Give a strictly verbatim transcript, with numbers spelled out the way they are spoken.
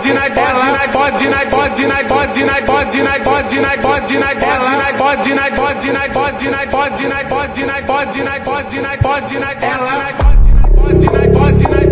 pode na ela, pode na pode na pode na pode na pode na pode na ela, pode na pode na pode na pode na pode na pode na pode na pode na ela, pode na pode na pode na